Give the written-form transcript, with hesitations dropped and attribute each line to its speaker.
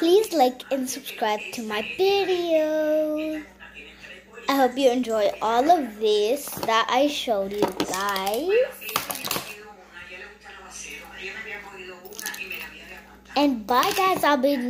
Speaker 1: Please like and subscribe to my video. I hope you enjoy all of this that I showed you guys. And bye guys, I'll be